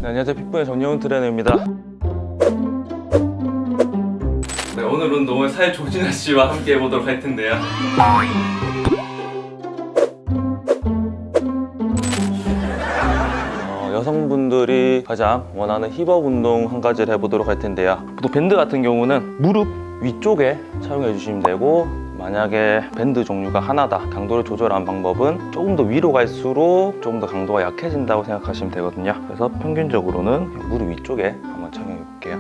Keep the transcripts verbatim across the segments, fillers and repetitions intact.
네, 안녕하세요. 픽보의 정여훈 트레이너입니다. 네, 오늘 운동을 사회 조진아 씨와 함께 해보도록 할 텐데요. 어, 여성분들이 가장 원하는 힙업 운동 한 가지를 해보도록 할 텐데요. 보통 밴드 같은 경우는 무릎 위쪽에 착용해 주시면 되고, 만약에 밴드 종류가 하나다, 강도를 조절하는 방법은 조금 더 위로 갈수록 조금 더 강도가 약해진다고 생각하시면 되거든요. 그래서 평균적으로는 무릎 위쪽에 한번 착용해 볼게요.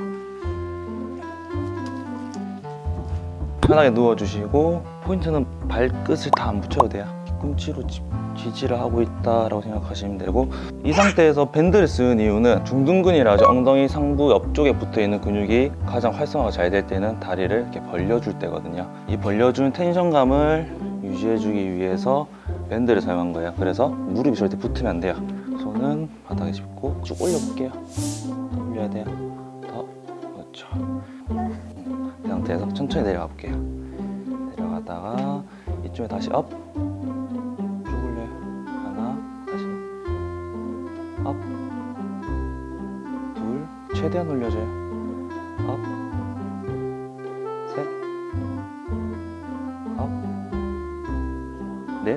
편하게 누워주시고, 포인트는 발끝을 다 안 붙여도 돼요. 뒤꿈치로 지지를 하고 있다라고 생각하시면 되고, 이 상태에서 밴드를 쓰는 이유는 중둔근이라 하죠. 엉덩이 상부 옆쪽에 붙어있는 근육이 가장 활성화가 잘 될 때는 다리를 이렇게 벌려줄 때거든요. 이 벌려주는 텐션감을 유지해주기 위해서 밴드를 사용한 거예요. 그래서 무릎이 절대 붙으면 안 돼요. 손은 바닥에 짚고 쭉 올려볼게요. 더 올려야 돼요. 더. 그렇죠. 이 상태에서 천천히 내려가 볼게요. 내려가다가 이쪽에 다시 업. 업, 둘, 최대한 올려줘요. 업, 셋, 업, 넷,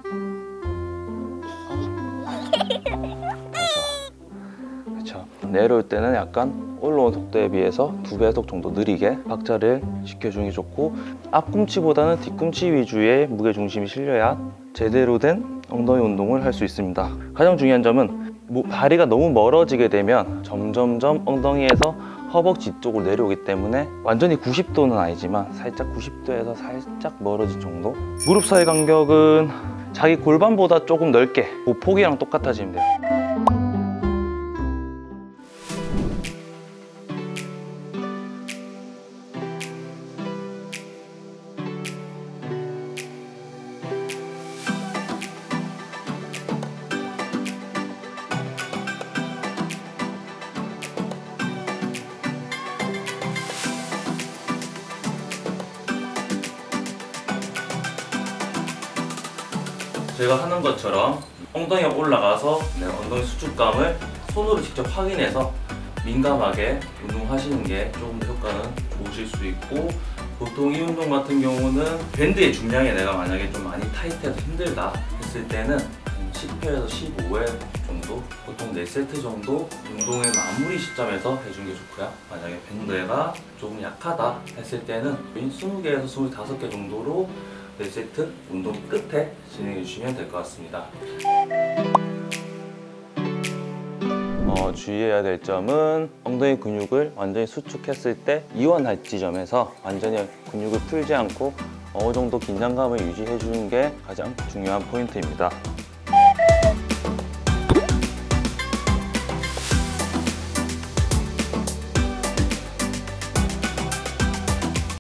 업, 다섯. 그렇죠. 내려올 때는 약간 올라온 속도에 비해서 두 배속 정도 느리게 박자를 시켜주는 게 좋고, 앞꿈치보다는 뒤꿈치 위주의 무게중심이 실려야 제대로 된 엉덩이 운동을 할 수 있습니다. 가장 중요한 점은 뭐 다리가 너무 멀어지게 되면 점점점 엉덩이에서 허벅지 쪽으로 내려오기 때문에 완전히 구십 도는 아니지만 살짝 구십 도에서 살짝 멀어진 정도. 무릎 사이 간격은 자기 골반보다 조금 넓게, 보폭이랑 똑같아지면 돼요. 제가 하는 것처럼 엉덩이가 올라가서 엉덩이 수축감을 손으로 직접 확인해서 민감하게 운동하시는 게 조금 더 효과는 좋으실 수 있고, 보통 이 운동 같은 경우는 밴드의 중량에 내가 만약에 좀 많이 타이트해서 힘들다 했을 때는 십 회에서 십오 회 정도, 보통 네 세트 정도 운동의 마무리 시점에서 해주는 게 좋고요. 만약에 밴드가 조금 약하다 했을 때는 이십 개에서 이십오 개 정도로 네 세트 운동 끝에 진행해 주시면 될 것 같습니다. 어, 주의해야 될 점은 엉덩이 근육을 완전히 수축했을 때 이완할 지점에서 완전히 근육을 풀지 않고 어느 정도 긴장감을 유지해 주는 게 가장 중요한 포인트입니다.